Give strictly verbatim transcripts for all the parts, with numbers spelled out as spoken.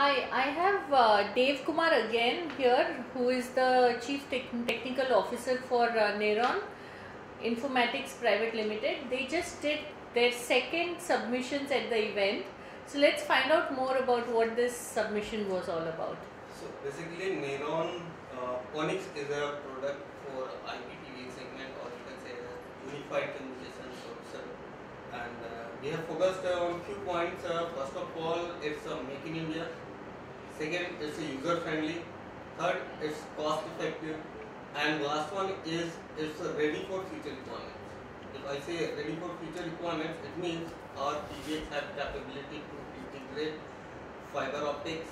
Hi, I have uh, Dave Kumar again here, who is the Chief Tech Technical Officer for uh, Neuron Informatics Private Limited. They just did their second submissions at the event. So let's find out more about what this submission was all about. So basically, Neuron uh, Onyx is a product for I P T V segment, or you can say a unified communication solution. And uh, we have focused uh, on few points. Uh, first of all, it's a make in India. Second, it's a user friendly. Third, it's cost effective. And last one is it's a ready for future requirements. If I say ready for future requirements, it means our P B X have capability to integrate fiber optics,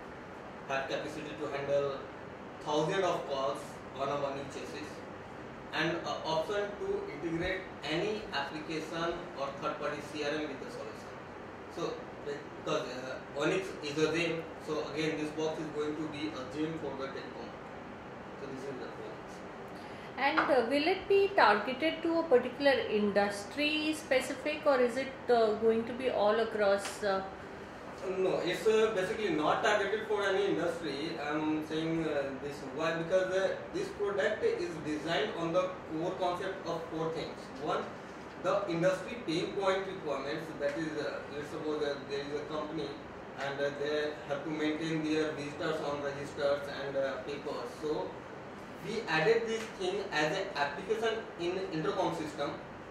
have capacity to handle thousands of calls on a one inch chassis, and uh, option to integrate any application or third party C R M with the solution. So because uh, Onyx is a gem, so again this box is going to be a gem for the telecom. So this is the Onyx. And uh, will it be targeted to a particular industry specific, or is it uh, going to be all across? Uh, No, it's uh, basically not targeted for any industry. I'm saying uh, this why because uh, this product is designed on the core concept of four things. One, the industry pain point requirements. That is, uh, let's suppose uh, there is a company and uh, they have to maintain their visitors on registers and uh, papers. So we added this thing as an application in intercom system.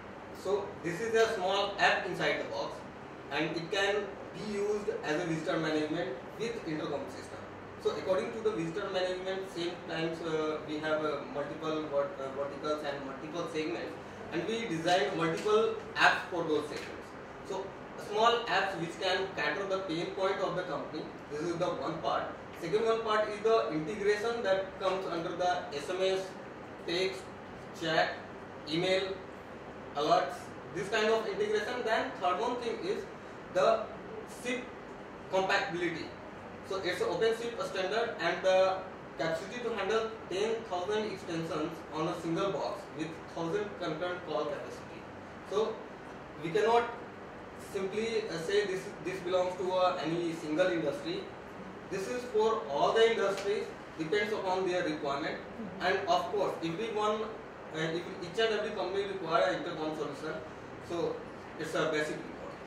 So this is a small app inside the box, and it can be used as a visitor management with intercom system. So according to the visitor management, same times uh, we have uh, multiple vert uh, verticals and multiple segments, and we designed multiple apps for those segments. So small apps which can cater the pain point of the company. This is the one part. Second one part is the integration that comes under the S M S, text, chat, email, alerts, this kind of integration. Then third one thing is the S I P compatibility. So it's an open S I P standard and the capacity to handle ten thousand extensions on a single box with one thousand concurrent call capacity. So we cannot simply uh, say this this belongs to uh, any single industry. This is for all the industries, depends upon their requirement. Mm-hmm. And of course, everyone, uh, if each and every company require an intercom solution, so it's a basic requirement.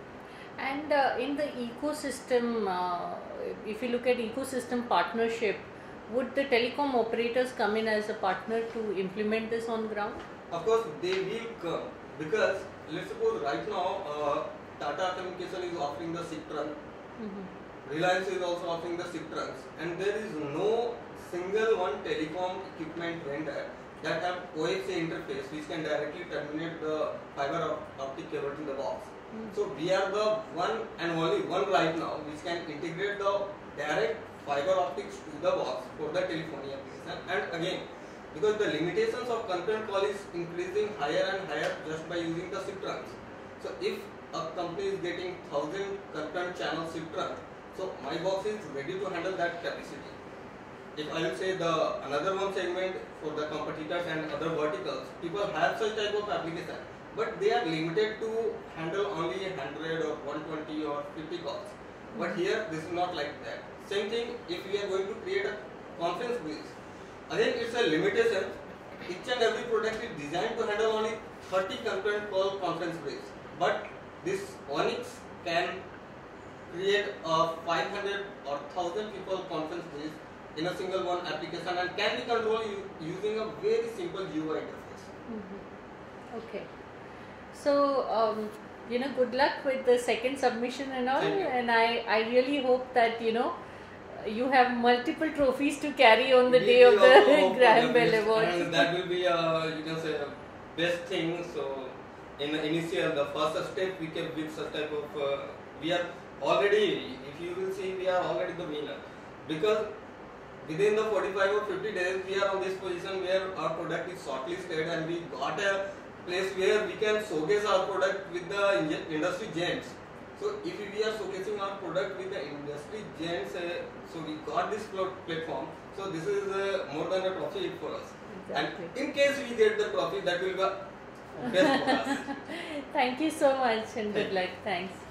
And uh, in the ecosystem, uh, if you look at ecosystem partnership, would the telecom operators come in as a partner to implement this on ground? Of course, they will come because let's suppose right now uh, Tata Communication is offering the SIP trunk. Mm-hmm. Reliance is also offering the SIP trunks, and there is no single one telecom equipment vendor that have O X A interface which can directly terminate the fiber optic cable to the box. Mm-hmm. So we are the one and only one right now which can integrate the direct fiber optics to the box for the telephony application. And again, because the limitations of concurrent call is increasing higher and higher just by using the SIP trunks. So if a company is getting one thousand concurrent channel SIP trunks, so my box is ready to handle that capacity. If I will say the another one segment for the competitors and other verticals, people have such type of application, but they are limited to handle only one hundred or one twenty or fifty calls. But here this is not like that. Same thing if we are going to create a conference bridge. Again, it's a limitation. Each and every product is designed to handle only thirty concurrent call conference bridge. But this Onyx can create a five hundred or one thousand people conference bridge in a single one application, and can be controlled using a very simple U I interface. Mm-hmm. Okay. So, um, you know, good luck with the second submission and all, and I, I really hope that, you know, you have multiple trophies to carry on the we day of the Graham Bell Awards. And that will be, uh, you can say, a best thing. So, in the initial, the first step, we can with such type of, uh, we are already, if you will see, we are already the winner. Because within the forty-five or fifty days, we are on this position where our product is shortlisted and we got a place where we can showcase our product with the industry giants. So if we are showcasing our product with the industry giants, uh, so we got this platform. So this is uh, more than a trophy for us. Exactly. And in case we get the trophy, that will be best for us. Thank you so much and good luck. Thanks.